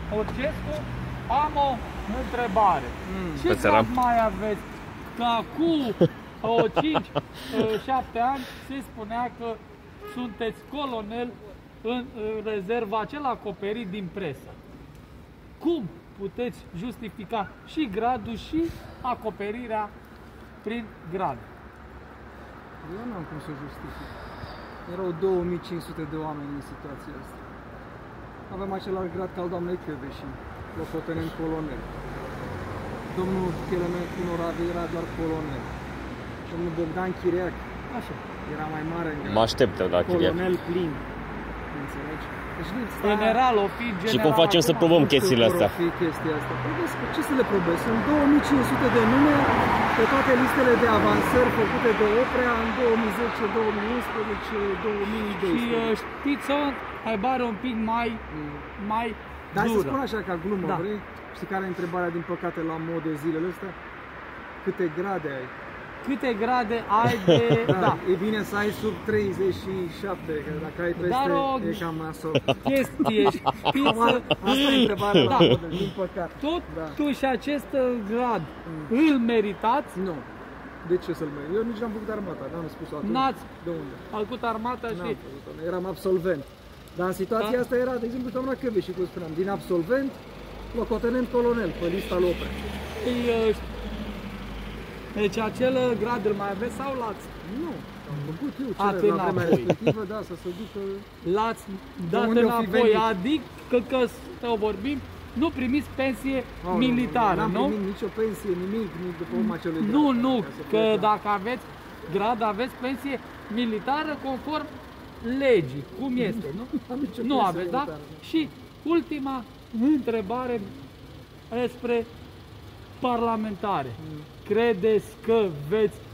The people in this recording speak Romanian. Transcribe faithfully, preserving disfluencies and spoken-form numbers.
Orcescu, am o întrebare. Mm. Ce fapt mai aveți? Că acum cinci șapte ani se spunea că sunteți colonel în rezerva acela acoperit din presă. Cum puteți justifica și gradul și acoperirea prin grad? Eu nu am cum să justific. Erau două mii cinci sute de oameni în situația asta. Avem același grad ca al doamnei Căveși, locotenent colonel. Domnul Chelemen Cunorave era doar colonel. Domnul Bogdan Chiriac, Așa. era mai mare în grad. Mă aștept la Chiriac. Colonel plin. Înțelegi? Deci nu sta... General, o fi general. Și cum facem să probăm chestiile astea? Fi chestia asta. Probesc, ce să le probezi? Sunt două mii cinci sute de nume pe toate listele de avansări făcute de Oprea în două mii zece, două mii unsprezece, două mii doisprezece. Și știți o întrebare un pic mai, mm. mai Dar dură. să spun așa ca glumă, Da. vrei? Știi care e întrebarea din păcate la mod de zilele astea? Câte grade ai? Câte grade ai de... Da, da. E bine să ai sub treizeci și șapte, că dacă ai peste, Dar o e cam nasol. chestie, știți... Asta e întrebarea la Da. modă, din păcate. Totuși acest grad îl meritați? Nu. De ce să-l merg? Eu nici n-am făcut armata, n-am spus atunci. N-ați De unde? făcut armata și... N-am făcut-o, eram absolvent. Dar în situația Da. asta era, de exemplu, doamna Căveși, cum spuneam, din absolvent, locotenent colonel, pe lista Lopre. Deci acel grad îl mai aveți sau l-ați? Nu, am făcut eu A, cerere la vremea înapoi. respectivă, da, să se ducă... L-ați dat unde o fi înapoi, venit? adică că să vorbim, nu primiți pensie Aoleu, militară, N-am nu? primit nicio pensie, nimic, nici după urma acelui grad. Nu, nu, Ca să că plec la- dacă aveți grad, aveți pensie militară conform legii, cum este, nu? Am nicio Nu pensie aveți, da? militară, nu. Și ultima întrebare despre parlamentare. Mm. Credeți că veți